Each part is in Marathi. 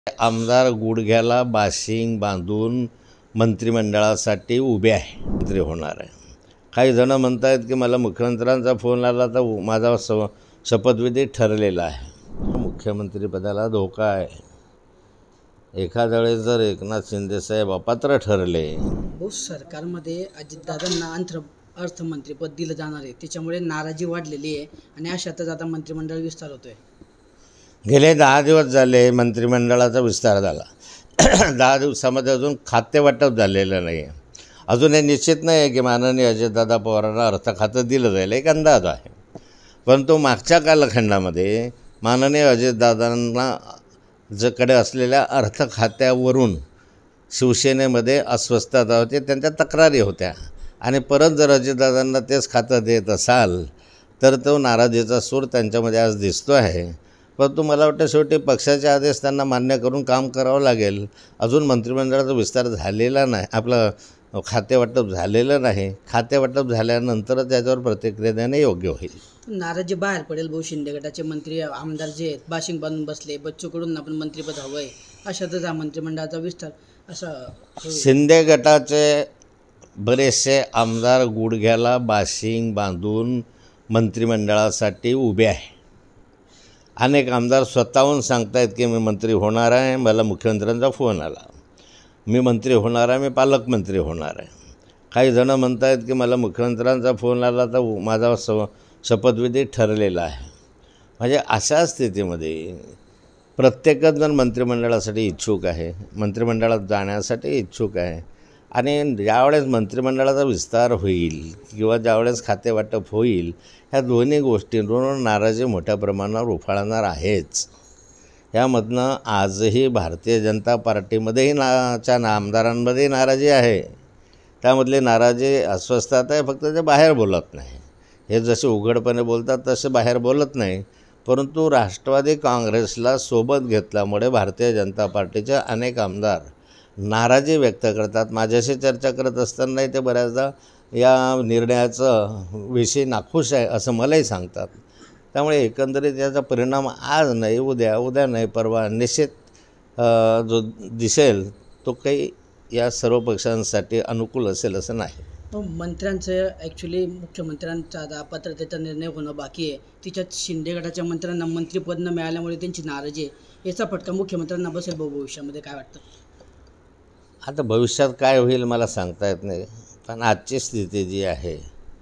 आमदार गुडघ्याला बाशिंग बांधून मंत्रिमंडळासाठी उभे आहे, मंत्री होणार आहे. काही जण म्हणत आहेत की मला मुख्यमंत्र्यांचा फोन आला तर माझा शपथविधी ठरलेला आहे. मुख्यमंत्रीपदाला धोका आहे. एखाद्या वेळेस जर एकनाथ शिंदेसाहेब अपात्र ठरले, सरकारमध्ये अजितदादांना अर्थमंत्रीपद दिलं जाणार आहे, त्याच्यामुळे नाराजी वाढलेली आहे आणि अशातच आता मंत्रिमंडळ विस्तार होतोय. गेले 10 दिवस झाले मंत्रिमंडळाचा विस्तार झाला. 10 दिवसामध्ये अजून खातेवाटप झालेलं नाही आहे. अजून हे निश्चित नाही आहे की माननीय अजितदादा पवारांना अर्थ खातं दिलं जाईल, एक अंदाज आहे. परंतु मागच्या कालखंडामध्ये माननीय अजितदादांना कडे असलेल्या अर्थ खात्यावरून शिवसेनेमध्ये अस्वस्थता होती, त्यांच्या तक्रारी होत्या. आणि परत जर अजितदादांना तेच खातं देत असाल तर तो नाराजीचा सूर त्यांच्यामध्ये आज दिसतो आहे. परंतु मला वाटतं शेवटी पक्षाचे आदेश त्यांना मान्य करून काम करावं लागेल. अजून मंत्रिमंडळाचा विस्तार झालेला नाही, आपलं खातेवाटप झालेलं नाही. खातेवाटप झाल्यानंतरच त्याच्यावर प्रतिक्रिया देणे योग्य होईल. नाराजी बाहेर पडेल. भाऊ शिंदे गटाचे मंत्री आमदार जे आहेत बाशिंग बांधून बसले, बच्चूकडून आपण मंत्रिपद हवं आहे, अशातच हा मंत्रिमंडळाचा विस्तार असा. शिंदे गटाचे बरेचसे आमदार गुडघ्याला बाशिंग बांधून मंत्रिमंडळासाठी उभे आहे. अनेक आमदार स्वतःहून सांगतायत की मी मंत्री होणार आहे, मला मुख्यमंत्र्यांचा फोन आला, मी मंत्री होणार आहे, मी पालकमंत्री होणार आहे. काही जणं म्हणत आहेत की मला मुख्यमंत्र्यांचा फोन आला तर माझा शपथविधी ठरलेला आहे. म्हणजे अशा स्थितीमध्ये प्रत्येकच जण मंत्रिमंडळासाठी इच्छुक आहे, मंत्रिमंडळात जाण्यासाठी इच्छुक आहे. आणि ज्यावेळेस मंत्रिमंडळाचा विस्तार होईल किंवा ज्यावेळेस खातेवाटप होईल, ह्या दोन्ही गोष्टींवरून नाराजी मोठ्या प्रमाणावर उफाळणार आहेच. यामधनं आजही भारतीय जनता पार्टीमध्येही आमदारांमध्येही नाराजी आहे. त्यामधली नाराजी अस्वस्थता आहे, फक्त ते बाहेर बोलत नाही. हे जसे उघडपणे बोलतात तसे बाहेर बोलत नाही. परंतु राष्ट्रवादी काँग्रेसला सोबत घेतल्यामुळे भारतीय जनता पार्टीचे अनेक आमदार नाराजी व्यक्त करतात. माझ्याशी चर्चा करत असतानाही ते बऱ्याचदा या निर्णयाचं विषयी नाखुश आहे असं मलाही सांगतात. त्यामुळे एकंदरीत याचा परिणाम आज नाही, उद्या नाही, परवा निश्चित जो दिसेल तो काही या सर्व पक्षांसाठी अनुकूल असेल असं नाही. मंत्र्यांचं ॲक्च्युली मुख्यमंत्र्यांचा अपात्रतेचा निर्णय होणं बाकी आहे. तिच्यात शिंदे गटाच्या मंत्र्यांना मंत्रिपद न मिळाल्यामुळे त्यांची नाराजी आहे. याचा फटका मुख्यमंत्र्यांना बसेल भविष्यामध्ये, काय वाटतं? आता भविष्यात काय होईल मला सांगता येत नाही. पण आजची स्थिती जी आहे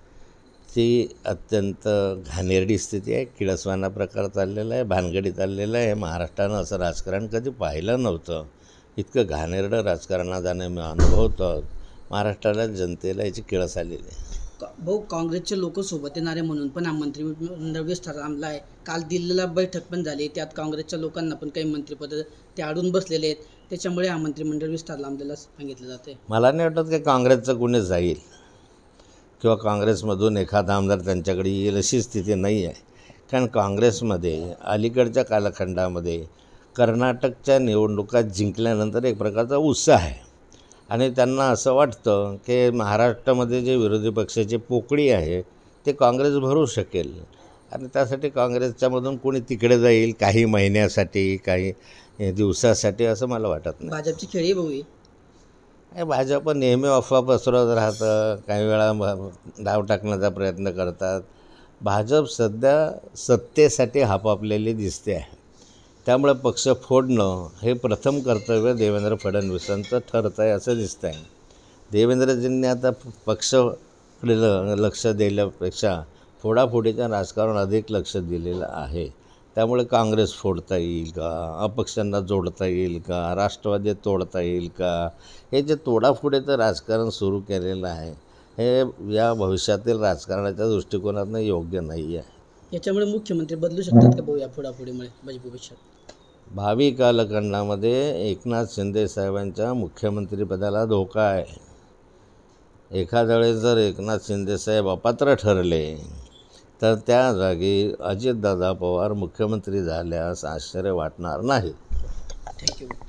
ती अत्यंत घाणेरडी स्थिती आहे. किळसवाना प्रकार चाललेला आहे, भानगडी चाललेला आहे. महाराष्ट्रानं असं राजकारण कधी पाहिलं नव्हतं. इतकं घाणेरडं राजकारणात मी अनुभवतो. महाराष्ट्राला जनतेला याची किळस आलेली आहे. भाऊ, काँग्रेसचे लोक सोबत येणारे म्हणून पण हा मंत्रिमंडळ विस्तार लांबला आहे. काल दिल्लीला बैठक पण झाली, त्यात काँग्रेसच्या लोकांना पण काही मंत्रिपद ते अडून बसलेले आहेत. त्याच्यामुळे हा मंत्रिमंडळ विस्तार लांबलेला सांगितलं जाते. मला नाही वाटत की काँग्रेसचं कुणी जाईल किंवा काँग्रेसमधून एखादा आमदार त्यांच्याकडे येईल अशी स्थिती नाही आहे. कारण काँग्रेसमध्ये अलीकडच्या कालखंडामध्ये कर्नाटकच्या निवडणुका जिंकल्यानंतर एक प्रकारचा उत्साह आहे. आणि त्यांना असं वाटतं की महाराष्ट्रामध्ये जे विरोधी पक्षाची पोकळी आहे ते काँग्रेस भरू शकेल. आणि त्यासाठी काँग्रेसच्यामधून कोणी तिकडे जाईल काही महिन्यासाठी, काही दिवसासाठी, असं मला वाटत नाही. भाजपची खेळी भाऊ ही. भाजप नेहमी अफवा पसरवत राहतं, काही वेळा डाव टाकण्याचा प्रयत्न करतात. भाजप सध्या सत्तेसाठी हापापलेली दिसते आहे. त्यामुळे पक्ष फोडणं हे प्रथम कर्तव्य देवेंद्र फडणवीसांचं ठरत आहे असं दिसतं आहे. देवेंद्रजींनी आता पक्षाकडे लक्ष दिल्यापेक्षा फोडाफोडीच्या राजकारण अधिक लक्ष दिलेलं आहे. त्यामुळे काँग्रेस फोडता येईल का, अपक्षांना जोडता येईल का, राष्ट्रवादी तोडता येईल का, हे जे तोडाफोडीचं राजकारण सुरू केलेलं आहे हे या भविष्यातील राजकारणाच्या दृष्टिकोनातून योग्य नाही आहे. याच्यामुळे मुख्यमंत्री बदलू शकतात का भाऊ या फोडाफोडीमुळे भविष्यात? भावी कालखंडामध्ये एकनाथ शिंदे साहेबांच्या मुख्यमंत्रीपदाला धोका आहे. एखाद्या वेळेस जर एकनाथ शिंदेसाहेब अपात्र ठरले तर त्या जागी अजितदादा पवार मुख्यमंत्री झाल्यास आश्चर्य वाटणार नाही. थँक्यू.